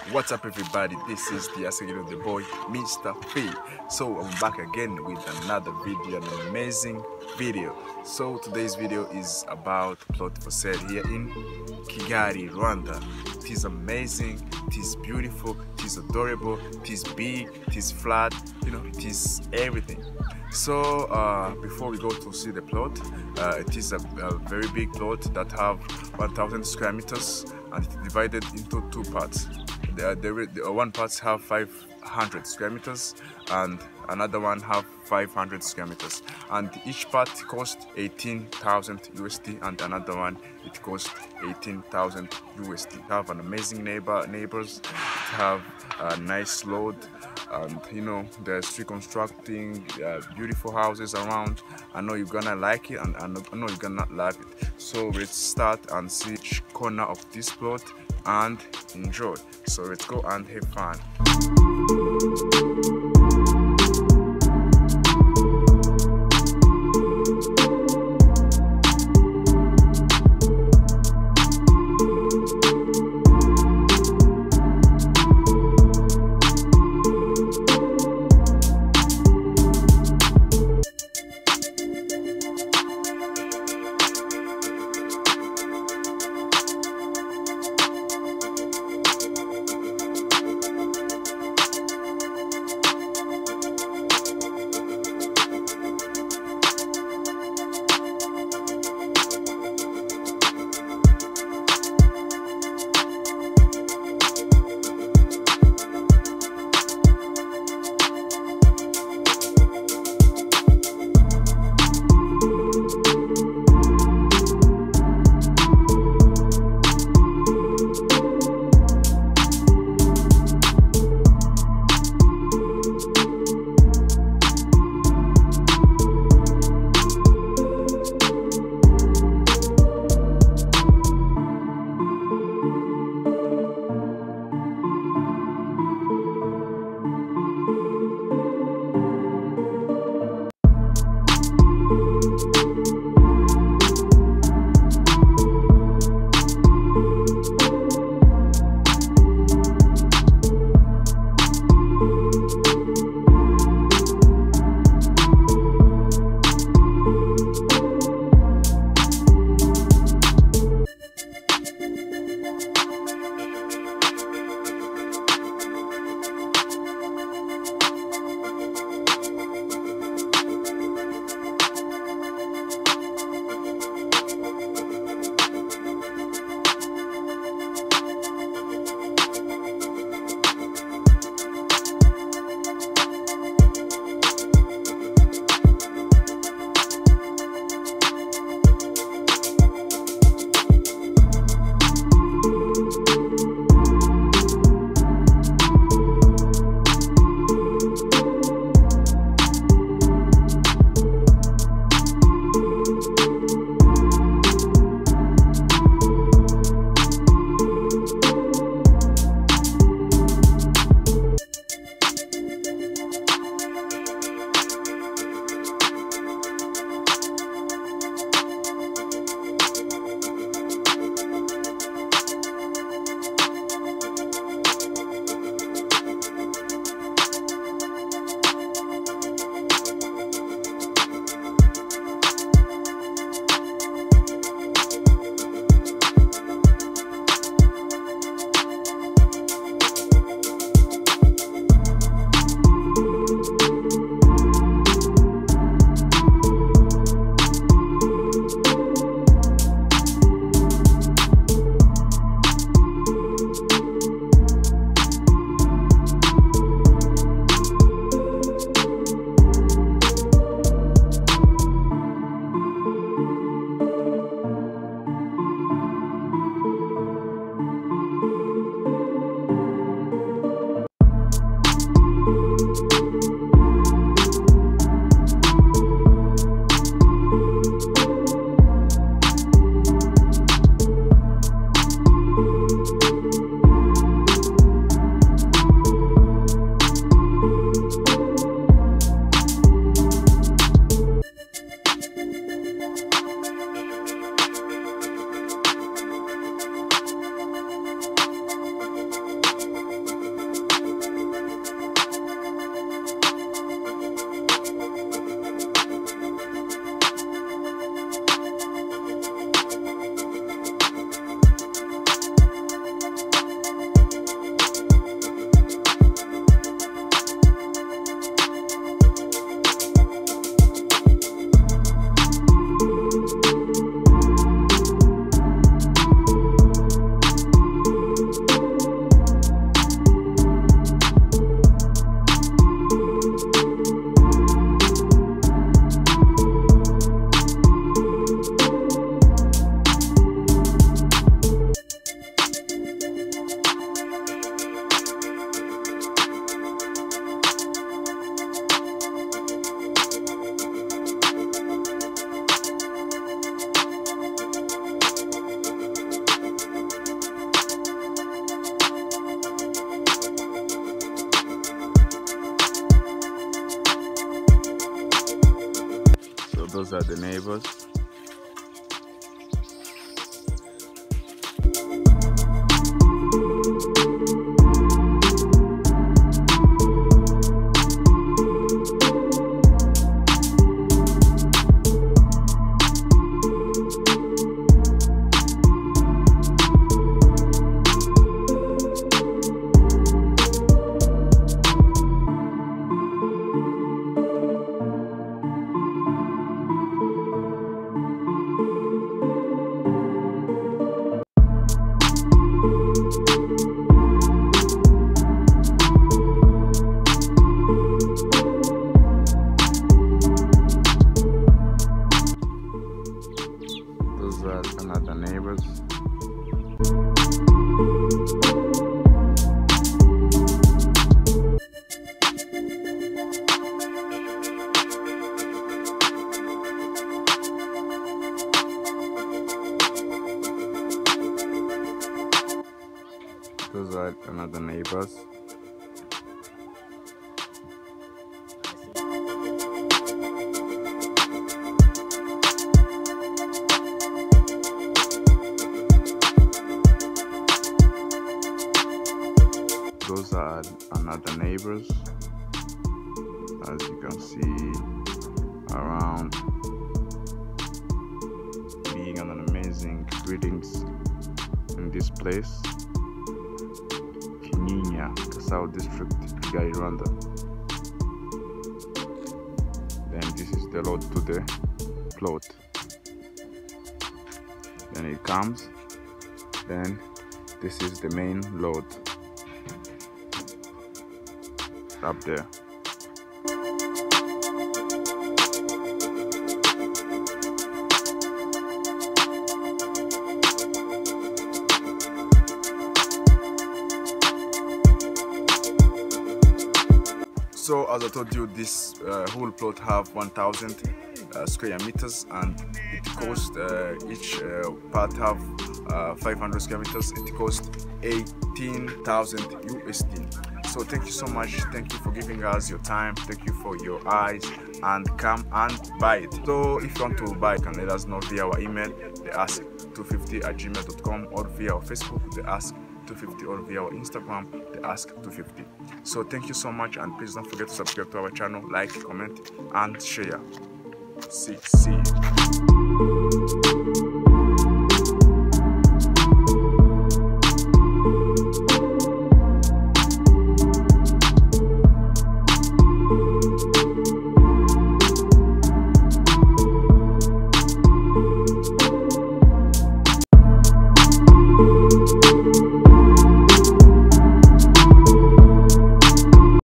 What's up, everybody? This is the Asagiro the boy, Mr. P. So I'm back again with another video, an amazing video. So today's video is about plot for sale here in Kigali, Rwanda. It is amazing, it is beautiful, it is adorable, it is big, it is flat, it is everything. So before we go to see the plot, it is a very big plot that have 1,000 square meters, and it's divided into two parts. The one part have 500 square meters and another one have 500 square meters, and each part cost 18,000 USD and another one it cost 18,000 USD. Have an amazing neighbors, have a nice load, and they're still constructing beautiful houses around. I know you're gonna like it, and I know you're gonna love it. So let's start and see each corner of this plot and enjoy. So let's go and have fun. Those are the neighbors. Those are another neighbors. Those are another neighbors. Those are another neighbors. As you can see around, being an amazing greetings in this place, Kinyinya, Kasao District, Kigali, Rwanda. Then this is the road to the plot. Then it comes. Then this is the main road. Up there. So as I told you, this whole plot have 1,000 square meters, and it cost each part have 500 square meters. It cost 18,000 USD. So thank you so much. Thank you for giving us your time. Thank you for your eyes, and come and buy it. So if you want to buy, you can let us know via our email, theask250@gmail.com, or via our Facebook, theask250, or via our Instagram, theask250. So thank you so much, and please don't forget to subscribe to our channel, like, comment, and share. See you.